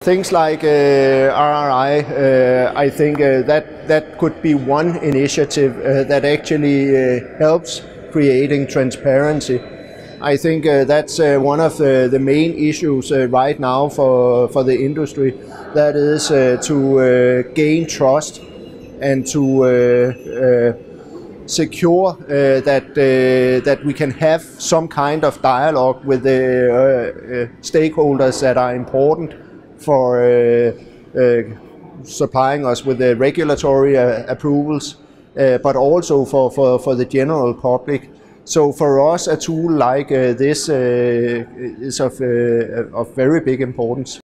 Things like RRI, I think that could be one initiative that actually helps creating transparency. I think that's one of the main issues right now for the industry. That is to gain trust and to secure that we can have some kind of dialogue with the stakeholders that are important for supplying us with the regulatory approvals, but also for the general public. So for us, a tool like this is of very big importance.